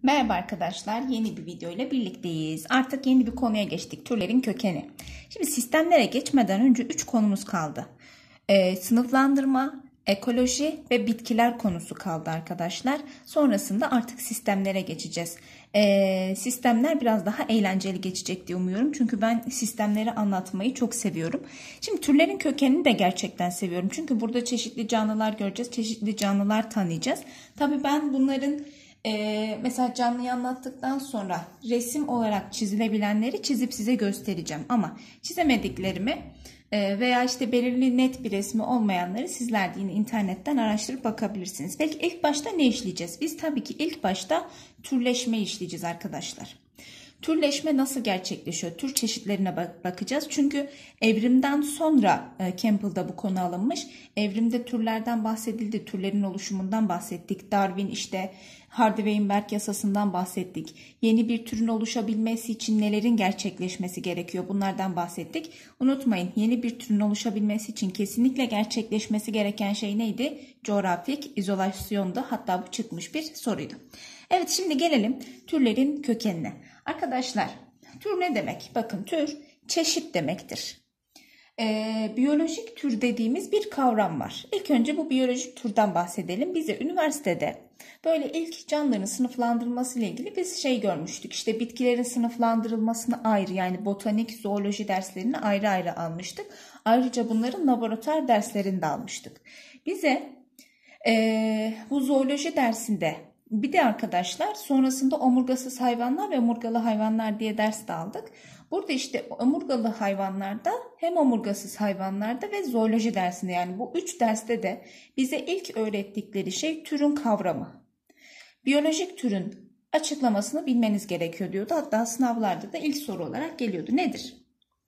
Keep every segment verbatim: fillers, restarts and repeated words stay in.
Merhaba arkadaşlar, yeni bir video ile birlikteyiz. Artık yeni bir konuya geçtik, türlerin kökeni. Şimdi sistemlere geçmeden önce üç konumuz kaldı. Ee, sınıflandırma, ekoloji ve bitkiler konusu kaldı arkadaşlar. Sonrasında artık sistemlere geçeceğiz. Ee, sistemler biraz daha eğlenceli geçecek diye umuyorum. Çünkü ben sistemleri anlatmayı çok seviyorum. Şimdi türlerin kökenini de gerçekten seviyorum. Çünkü burada çeşitli canlılar göreceğiz, çeşitli canlılar tanıyacağız. Tabii ben bunların... Ee, mesela canlıyı anlattıktan sonra resim olarak çizilebilenleri çizip size göstereceğim. Ama çizemediklerimi e, veya işte belirli net bir resmi olmayanları sizler de yine internetten araştırıp bakabilirsiniz. Peki ilk başta ne işleyeceğiz? Biz tabii ki ilk başta türleşme işleyeceğiz arkadaşlar. Türleşme nasıl gerçekleşiyor? Tür çeşitlerine bak bakacağız. Çünkü evrimden sonra e, Campbell'da bu konu alınmış. Evrimde türlerden bahsedildi. Türlerin oluşumundan bahsettik. Darwin işte Hardy-Weinberg yasasından bahsettik. Yeni bir türün oluşabilmesi için nelerin gerçekleşmesi gerekiyor? Bunlardan bahsettik. Unutmayın, yeni bir türün oluşabilmesi için kesinlikle gerçekleşmesi gereken şey neydi? Coğrafik izolasyondu. Hatta bu çıkmış bir soruydu. Evet, şimdi gelelim türlerin kökenine. Arkadaşlar, tür ne demek? Bakın, tür çeşit demektir. Ee, biyolojik tür dediğimiz bir kavram var. İlk önce bu biyolojik türden bahsedelim. Bize üniversitede böyle ilk canlıların sınıflandırılması ile ilgili biz şey görmüştük. İşte bitkilerin sınıflandırılmasını ayrı, yani botanik, zooloji derslerini ayrı ayrı almıştık. Ayrıca bunların laboratuvar derslerini de almıştık. Bize e, bu zooloji dersinde bir de arkadaşlar sonrasında omurgasız hayvanlar ve omurgalı hayvanlar diye ders de aldık. Burada işte omurgalı hayvanlarda, hem omurgasız hayvanlarda ve zooloji dersinde, yani bu üç derste de bize ilk öğrettikleri şey türün kavramı. Biyolojik türün açıklamasını bilmeniz gerekiyor diyordu. Hatta sınavlarda da ilk soru olarak geliyordu. Nedir?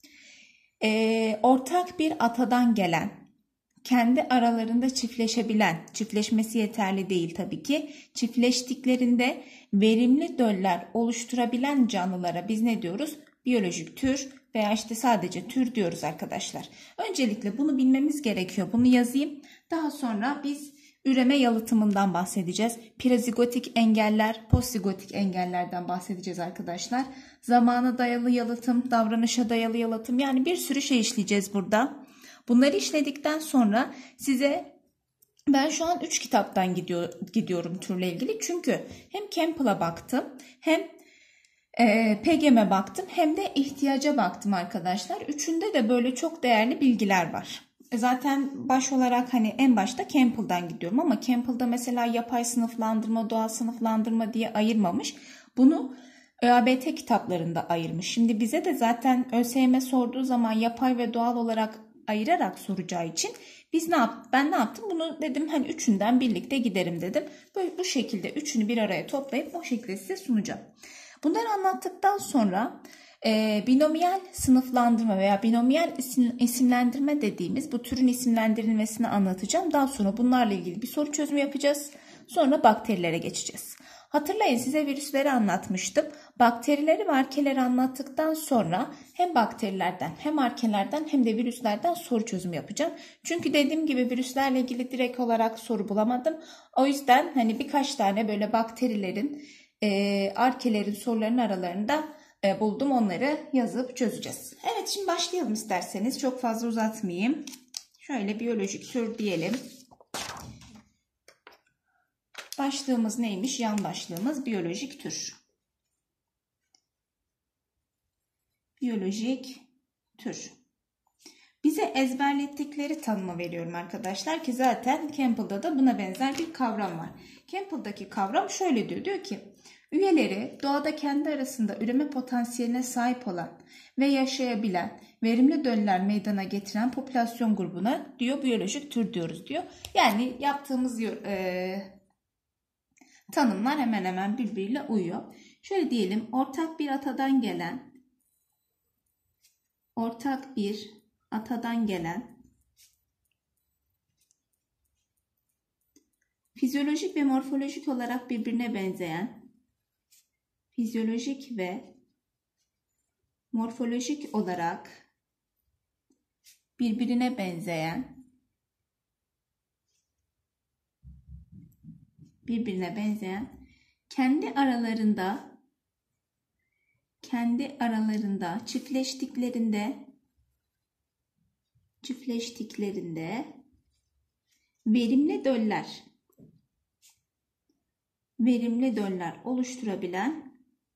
Ee, ortak bir atadan gelen, kendi aralarında çiftleşebilen, çiftleşmesi yeterli değil tabii ki, çiftleştiklerinde verimli döller oluşturabilen canlılara biz ne diyoruz? Biyolojik tür veya işte sadece tür diyoruz arkadaşlar. Öncelikle bunu bilmemiz gerekiyor. Bunu yazayım. Daha sonra biz üreme yalıtımından bahsedeceğiz. Prezigotik engeller, postzigotik engellerden bahsedeceğiz arkadaşlar. Zamana dayalı yalıtım, davranışa dayalı yalıtım, yani bir sürü şey işleyeceğiz burada. Bunları işledikten sonra size ben şu an üç kitaptan gidiyor, gidiyorum türle ilgili. Çünkü hem Campbell'a baktım, hem e, P G M'e baktım, hem de ihtiyaca baktım arkadaşlar. Üçünde de böyle çok değerli bilgiler var. Zaten baş olarak hani en başta Campbell'dan gidiyorum ama Campbell'da mesela yapay sınıflandırma, doğal sınıflandırma diye ayırmamış. Bunu ÖABT kitaplarında ayırmış. Şimdi bize de zaten ÖSYM sorduğu zaman yapay ve doğal olarak ayırarak soracağı için biz ne yaptık? Ben ne yaptım? Bunu dedim hani üçünden birlikte giderim dedim. Böyle bu şekilde üçünü bir araya toplayıp o şekilde size sunacağım. Bunları anlattıktan sonra e, binomiyal sınıflandırma veya binomiyal isim, isimlendirme dediğimiz bu türün isimlendirilmesini anlatacağım. Daha sonra bunlarla ilgili bir soru çözümü yapacağız. Sonra bakterilere geçeceğiz. Hatırlayın, size virüsleri anlatmıştım. Bakterileri ve arkeleri anlattıktan sonra hem bakterilerden hem arkelerden hem de virüslerden soru çözümü yapacağım. Çünkü dediğim gibi virüslerle ilgili direkt olarak soru bulamadım. O yüzden hani birkaç tane böyle bakterilerin, e, arkelerin sorularının aralarında e, buldum. Onları yazıp çözeceğiz. Evet, şimdi başlayalım isterseniz. Çok fazla uzatmayayım. Şöyle biyolojik tür diyelim. Başlığımız neymiş? Yan başlığımız biyolojik tür. Biyolojik tür. Bize ezberlettikleri tanımı veriyorum arkadaşlar ki zaten Campbell'da da buna benzer bir kavram var. Campbell'daki kavram şöyle diyor. Diyor ki üyeleri doğada kendi arasında üreme potansiyeline sahip olan ve yaşayabilen, verimli döller meydana getiren popülasyon grubuna diyor biyolojik tür diyoruz diyor. Yani yaptığımız e, tanımlar hemen hemen birbiriyle uyuyor. Şöyle diyelim, ortak bir atadan gelen, ortak bir atadan gelen, fizyolojik ve morfolojik olarak birbirine benzeyen, fizyolojik ve morfolojik olarak birbirine benzeyen, birbirine benzeyen kendi aralarında kendi aralarında çiftleştiklerinde çiftleştiklerinde verimli döller verimli döller oluşturabilen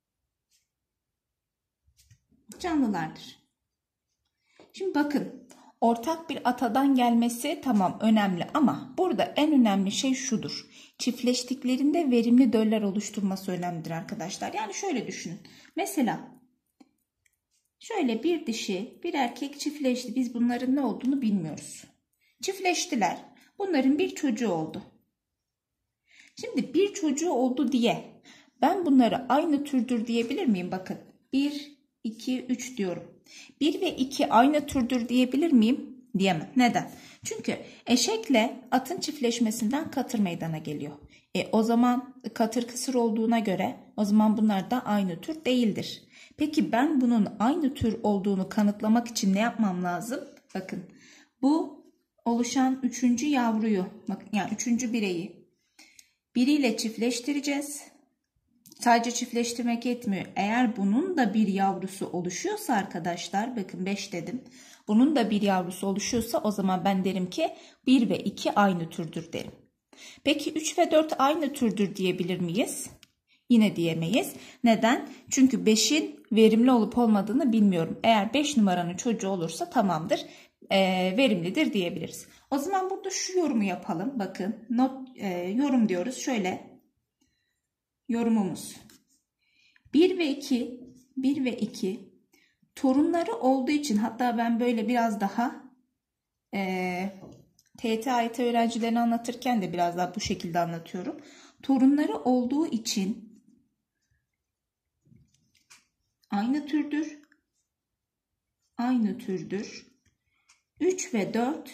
canlılardır. Şimdi bakın, ortak bir atadan gelmesi tamam önemli ama burada en önemli şey şudur. Çiftleştiklerinde verimli döller oluşturması önemlidir arkadaşlar. Yani şöyle düşünün. Mesela şöyle bir dişi bir erkek çiftleşti. Biz bunların ne olduğunu bilmiyoruz. Çiftleştiler. Bunların bir çocuğu oldu. Şimdi bir çocuğu oldu diye ben bunları aynı türdür diyebilir miyim? Bakın bir, iki, üç diyorum. bir ve iki aynı türdür diyebilir miyim? Diyemem. Neden? Çünkü eşekle atın çiftleşmesinden katır meydana geliyor. E, o zaman katır kısır olduğuna göre o zaman bunlar da aynı tür değildir. Peki ben bunun aynı tür olduğunu kanıtlamak için ne yapmam lazım? Bakın bu oluşan üçüncü yavruyu, yani üçüncü bireyi biriyle çiftleştireceğiz. Sadece çiftleştirmek yetmiyor. Eğer bunun da bir yavrusu oluşuyorsa arkadaşlar, bakın beş dedim. Bunun da bir yavrusu oluşuyorsa o zaman ben derim ki bir ve iki aynı türdür derim. Peki üç ve dört aynı türdür diyebilir miyiz? Yine diyemeyiz. Neden? Çünkü beşin verimli olup olmadığını bilmiyorum. Eğer beş numaranın çocuğu olursa tamamdır, e, verimlidir diyebiliriz. O zaman burada şu yorumu yapalım. Bakın not, e, yorum diyoruz. Şöyle yorumumuz. bir ve iki bir ve iki torunları olduğu için, hatta ben böyle biraz daha e, T T A Y T öğrencilerini anlatırken de biraz daha bu şekilde anlatıyorum. Torunları olduğu için aynı türdür. Aynı türdür. üç ve dört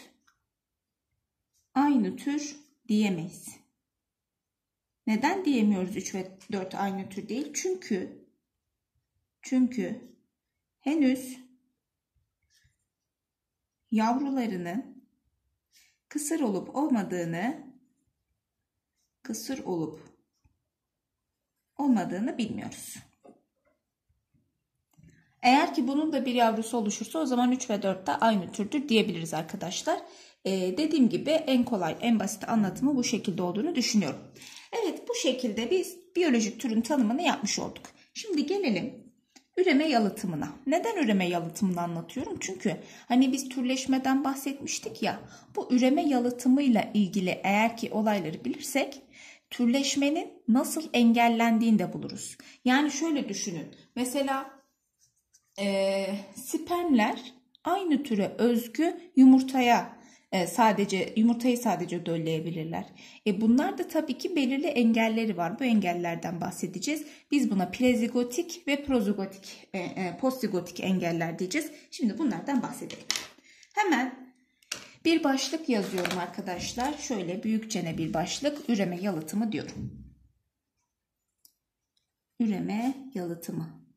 aynı tür diyemeyiz. Neden diyemiyoruz üç ve dört aynı tür değil? Çünkü çünkü henüz yavrularının kısır olup olmadığını kısır olup olmadığını bilmiyoruz. Eğer ki bunun da bir yavrusu oluşursa o zaman üç ve dört de aynı türdür diyebiliriz arkadaşlar. Ee, dediğim gibi en kolay, en basit anlatımı bu şekilde olduğunu düşünüyorum. Evet, bu şekilde biz biyolojik türün tanımını yapmış olduk. Şimdi gelelim üreme yalıtımına. Neden üreme yalıtımını anlatıyorum? Çünkü hani biz türleşmeden bahsetmiştik ya, bu üreme yalıtımıyla ilgili eğer ki olayları bilirsek türleşmenin nasıl engellendiğini de buluruz. Yani şöyle düşünün. Mesela e, spermler aynı türe özgü yumurtaya e, sadece yumurtayı sadece dölleyebilirler. E, bunlar da tabii ki belirli engelleri var. Bu engellerden bahsedeceğiz. Biz buna prezigotik ve prozigotik, e, e, postzigotik engeller diyeceğiz. Şimdi bunlardan bahsedelim. Hemen bir başlık yazıyorum arkadaşlar. Şöyle büyükçene bir başlık. Üreme yalıtımı diyorum. Üreme yalıtımı.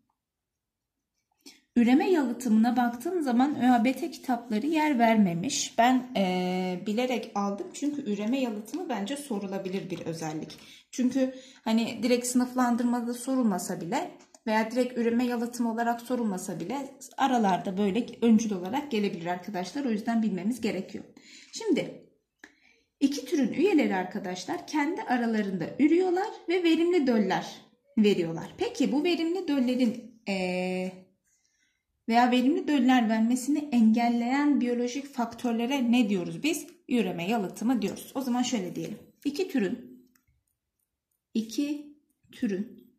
Üreme yalıtımına baktığım zaman ÖABT kitapları yer vermemiş. Ben e, bilerek aldım çünkü üreme yalıtımı bence sorulabilir bir özellik. Çünkü hani direkt sınıflandırmada sorulmasa bile veya direkt üreme yalıtımı olarak sorulmasa bile aralarda böyle öncül olarak gelebilir arkadaşlar. O yüzden bilmemiz gerekiyor. Şimdi iki türün üyeleri arkadaşlar kendi aralarında ürüyorlar ve verimli döller veriyorlar. Peki bu verimli döllerin eee veya verimli döller vermesini engelleyen biyolojik faktörlere ne diyoruz biz? Üreme yalıtımı diyoruz. O zaman şöyle diyelim. İki türün iki türün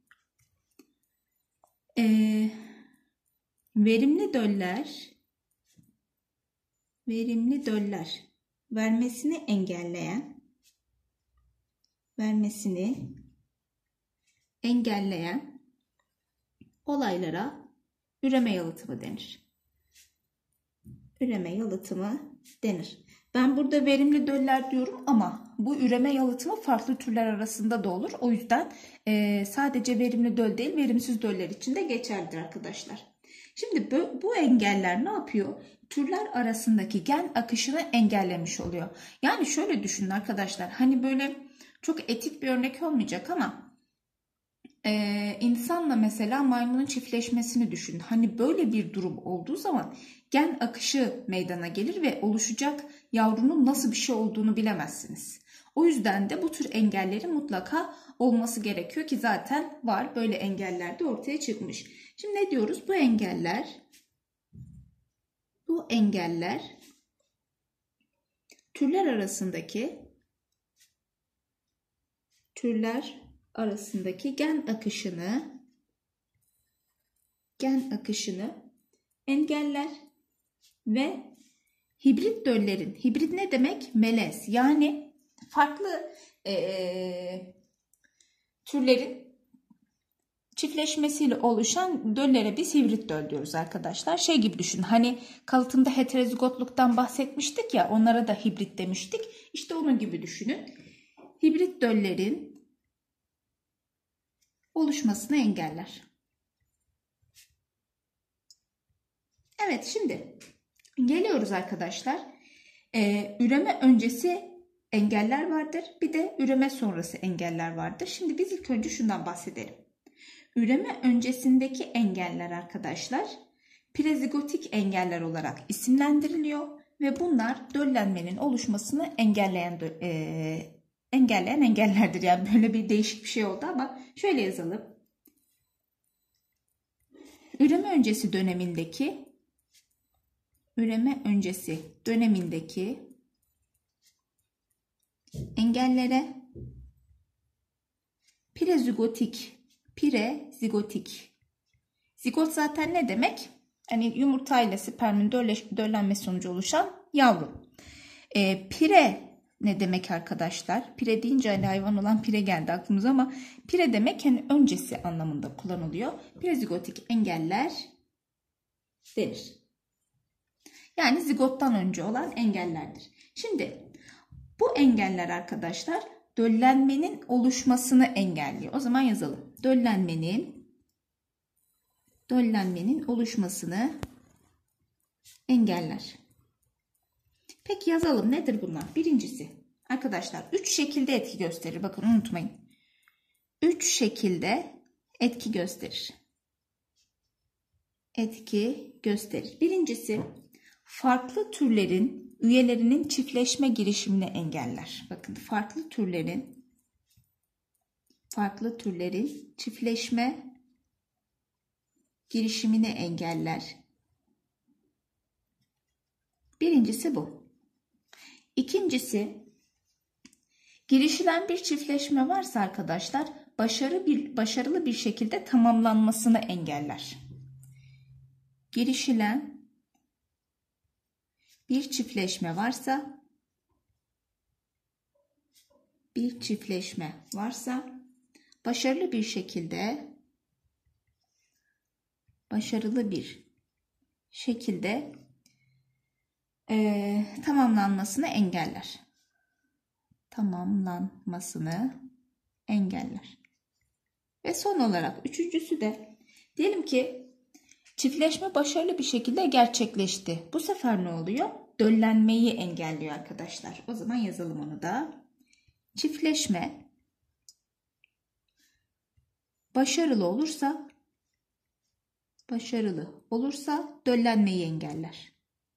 e, verimli döller verimli döller vermesini engelleyen vermesini engelleyen olaylara üreme yalıtımı denir. Üreme yalıtımı denir. Ben burada verimli döller diyorum ama bu üreme yalıtımı farklı türler arasında da olur. O yüzden e, sadece verimli döl değil, verimsiz döller için de geçerlidir arkadaşlar. Şimdi bu, bu engeller ne yapıyor? Türler arasındaki gen akışını engellemiş oluyor. Yani şöyle düşünün arkadaşlar. Hani böyle çok etik bir örnek olmayacak ama Ee, insanla mesela maymunun çiftleşmesini düşün. Hani böyle bir durum olduğu zaman gen akışı meydana gelir ve oluşacak yavrunun nasıl bir şey olduğunu bilemezsiniz. O yüzden de bu tür engellerin mutlaka olması gerekiyor ki zaten var. Böyle engeller de ortaya çıkmış. Şimdi ne diyoruz? Bu engeller bu engeller türler arasındaki türler arasındaki gen akışını gen akışını engeller ve hibrit döllerin, hibrit ne demek? Melez. Yani farklı ee, türlerin çiftleşmesiyle oluşan döllere biz hibrit döl diyoruz arkadaşlar. Şey gibi düşün. Hani kalıtımda heterozigotluktan bahsetmiştik ya, onlara da hibrit demiştik. İşte onun gibi düşünün. Hibrit döllerin oluşmasını engeller. Evet, şimdi geliyoruz arkadaşlar. Ee, üreme öncesi engeller vardır. Bir de üreme sonrası engeller vardır. Şimdi biz ilk önce şundan bahsedelim. Üreme öncesindeki engeller arkadaşlar prezigotik engeller olarak isimlendiriliyor ve bunlar döllenmenin oluşmasını engelleyen e, engelleyen engellerdir. Yani böyle bir değişik bir şey oldu ama şöyle yazalım. Üreme öncesi dönemindeki üreme öncesi dönemindeki engellere prezigotik prezigotik zigot zaten ne demek? Hani yumurta ile spermin döllenmesi sonucu oluşan yavru. E, pire ne demek arkadaşlar? Pire deyince hani hayvan olan pire geldi aklımıza ama pire demek hani öncesi anlamında kullanılıyor. Prezigotik engeller denir. Yani zigottan önce olan engellerdir. Şimdi bu engeller arkadaşlar döllenmenin oluşmasını engelliyor. O zaman yazalım. Döllenmenin döllenmenin oluşmasını engeller. Peki yazalım. Nedir bunlar? Birincisi arkadaşlar üç şekilde etki gösterir. Bakın unutmayın. üç şekilde etki gösterir. Etki gösterir. Birincisi farklı türlerin üyelerinin çiftleşme girişimini engeller. Bakın farklı türlerin farklı türlerin çiftleşme girişimini engeller. Birincisi bu. İkincisi, girişilen bir çiftleşme varsa arkadaşlar başarı bir, başarılı bir şekilde tamamlanmasını engeller. Girişilen bir çiftleşme varsa bir çiftleşme varsa başarılı bir şekilde başarılı bir şekilde e, tamamlanmasını engeller. Tamamlanmasını engeller. Ve son olarak üçüncüsü de diyelim ki çiftleşme başarılı bir şekilde gerçekleşti. Bu sefer ne oluyor? Döllenmeyi engelliyor arkadaşlar. O zaman yazalım onu da. Çiftleşme başarılı olursa başarılı olursa döllenmeyi engeller.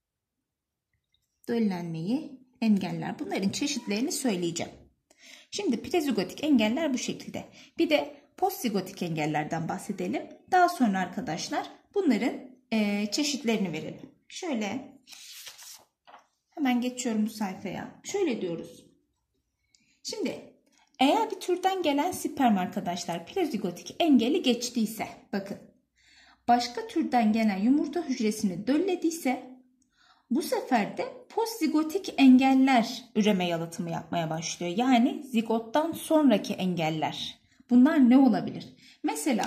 Döllenmeyi engeller. Bunların çeşitlerini söyleyeceğim. Şimdi prezigotik engeller bu şekilde. Bir de postzigotik engellerden bahsedelim. Daha sonra arkadaşlar bunların e, çeşitlerini verelim. Şöyle hemen geçiyorum bu sayfaya. Şöyle diyoruz. Şimdi eğer bir türden gelen sperm arkadaşlar prezigotik engeli geçtiyse, bakın başka türden gelen yumurta hücresini döllediyse bu sefer de postzigotik engeller üreme yalıtımı yapmaya başlıyor. Yani zigottan sonraki engeller. Bunlar ne olabilir? Mesela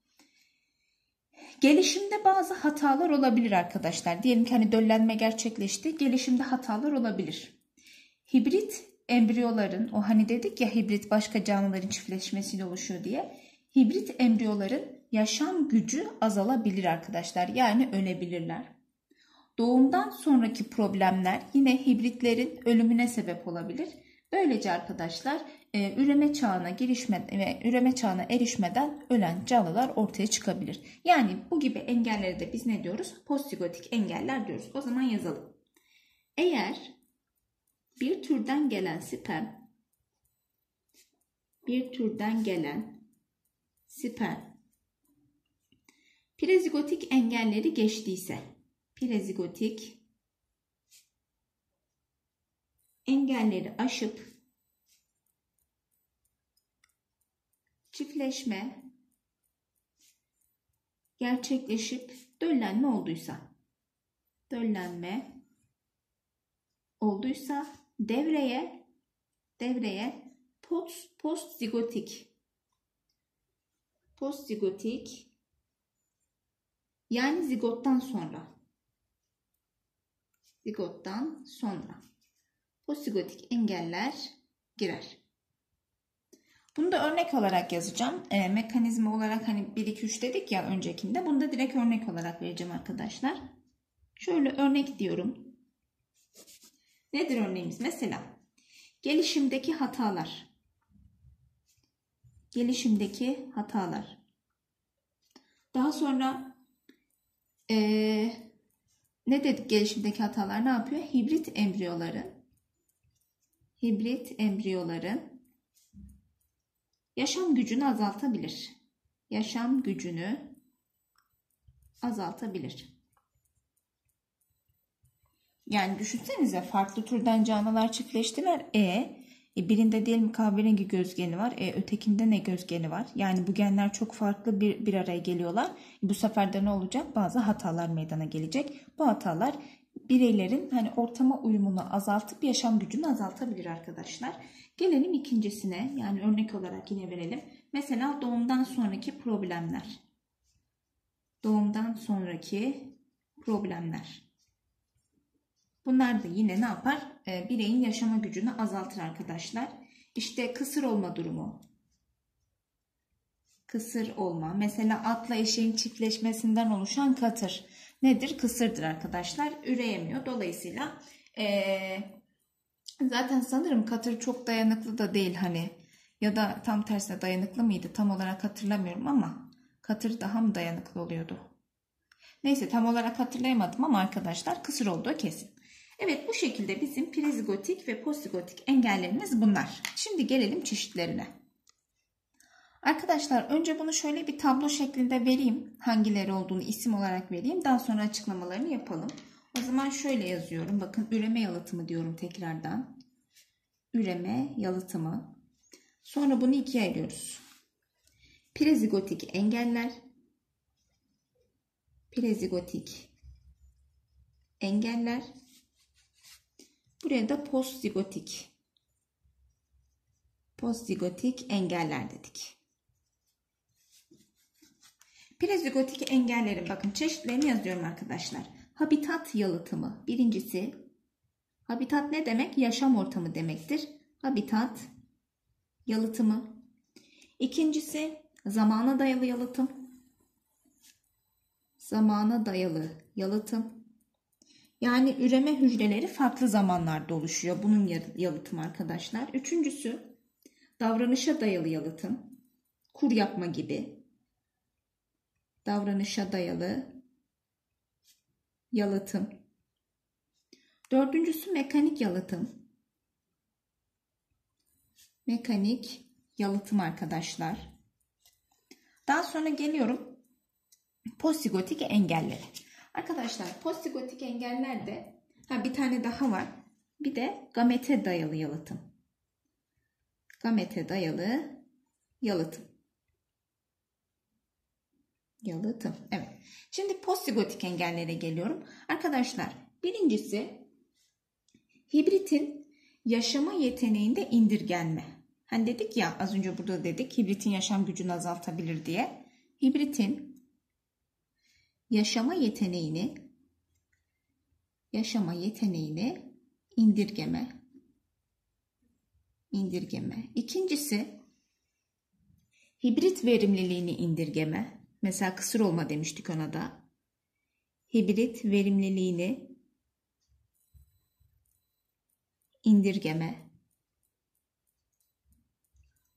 gelişimde bazı hatalar olabilir arkadaşlar. Diyelim ki hani döllenme gerçekleşti. Gelişimde hatalar olabilir. Hibrit embriyoların, o hani dedik ya hibrit başka canlıların çiftleşmesiyle oluşuyor diye. Hibrit embriyoların yaşam gücü azalabilir arkadaşlar. Yani ölebilirler. Doğumdan sonraki problemler yine hibritlerin ölümüne sebep olabilir. Böylece arkadaşlar e, üreme çağına girişme ve üreme çağına erişmeden ölen canlılar ortaya çıkabilir. Yani bu gibi engelleri de biz ne diyoruz? Postzigotik engeller diyoruz. O zaman yazalım. Eğer bir türden gelen sperm bir türden gelen sperm prezigotik engelleri geçtiyse, prezigotik engelleri aşıp çiftleşme gerçekleşip döllenme olduysa, döllenme olduysa devreye devreye post postzigotik postzigotik yani zigottan sonra zigottan sonra postzigotik engeller girer. Bunu da örnek olarak yazacağım. E, mekanizma olarak hani bir iki üç dedik ya öncekinde. Bunu da direkt örnek olarak vereceğim arkadaşlar. Şöyle örnek diyorum. Nedir örneğimiz? Mesela gelişimdeki hatalar. Gelişimdeki hatalar. Daha sonra e, ne dedik gelişimdeki hatalar ne yapıyor? Hibrit embriyoların hibrit embriyoların yaşam gücünü azaltabilir. Yaşam gücünü azaltabilir. Yani düşünsenize farklı türden canlılar çiftleştiler. E, e birinde diyelim kahverengi gözgeni var. E, ötekinde ne gözgeni var? Yani bu genler çok farklı bir, bir araya geliyorlar. Bu sefer de ne olacak? Bazı hatalar meydana gelecek. Bu hatalar bireylerin hani ortama uyumunu azaltıp yaşam gücünü azaltabilir arkadaşlar. Gelelim ikincisine. Yani örnek olarak yine verelim. Mesela doğumdan sonraki problemler. Doğumdan sonraki problemler. Bunlar da yine ne yapar? E, bireyin yaşama gücünü azaltır arkadaşlar. İşte kısır olma durumu. Kısır olma. Mesela atla eşeğin çiftleşmesinden oluşan katır. Nedir? Kısırdır arkadaşlar. Üreyemiyor. Dolayısıyla e, zaten sanırım katır çok dayanıklı da değil hani. Ya da tam tersine dayanıklı mıydı? Tam olarak hatırlamıyorum ama katır daha mı dayanıklı oluyordu? Neyse tam olarak hatırlayamadım ama arkadaşlar kısır olduğu kesin. Evet bu şekilde bizim prezigotik ve postzigotik engellerimiz bunlar. Şimdi gelelim çeşitlerine. Arkadaşlar önce bunu şöyle bir tablo şeklinde vereyim. Hangileri olduğunu isim olarak vereyim. Daha sonra açıklamalarını yapalım. O zaman şöyle yazıyorum. Bakın üreme yalıtımı diyorum tekrardan. Üreme yalıtımı. Sonra bunu ikiye ayırıyoruz. Prezigotik engeller. Prezigotik engeller. Buraya da postzigotik. Postzigotik engeller dedik. Prezigotik engellerin bakın çeşitlerini yazıyorum arkadaşlar. Habitat yalıtımı. Birincisi habitat ne demek? Yaşam ortamı demektir. Habitat yalıtımı. İkincisi zamana dayalı yalıtım. Zamana dayalı yalıtım. Yani üreme hücreleri farklı zamanlarda oluşuyor. Bunun yalıtımı arkadaşlar. Üçüncüsü davranışa dayalı yalıtım. Kur yapma gibi. Davranışa dayalı yalıtım. Dördüncüsü mekanik yalıtım. Mekanik yalıtım arkadaşlar. Daha sonra geliyorum postzigotik engellere. Arkadaşlar postzigotik engellerde ha, bir tane daha var. Bir de gamete dayalı yalıtım. Gamete dayalı yalıtım. Yalıtım. Evet. Şimdi postzigotik engellere geliyorum. Arkadaşlar birincisi hibritin yaşama yeteneğinde indirgenme. Hani dedik ya az önce burada dedik hibritin yaşam gücünü azaltabilir diye. Hibritin yaşama yeteneğini yaşama yeteneğini indirgeme. İndirgeme. İkincisi hibrit verimliliğini indirgeme. Mesela kısır olma demiştik ona da. Hibrit verimliliğini indirgeme.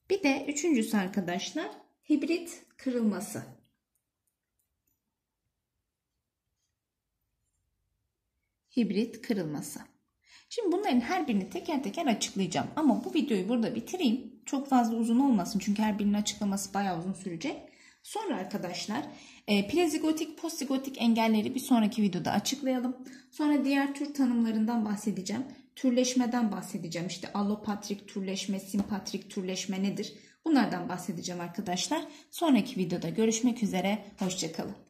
Bir de üçüncüsü arkadaşlar hibrit kırılması. Hibrit kırılması. Şimdi bunların her birini teker teker açıklayacağım. Ama bu videoyu burada bitireyim. Çok fazla uzun olmasın çünkü her birinin açıklaması bayağı uzun sürecek. Sonra arkadaşlar e, prezigotik, postzigotik engelleri bir sonraki videoda açıklayalım. Sonra diğer tür tanımlarından bahsedeceğim. Türleşmeden bahsedeceğim. İşte allopatrik türleşme, simpatrik türleşme nedir? Bunlardan bahsedeceğim arkadaşlar. Sonraki videoda görüşmek üzere. Hoşça kalın.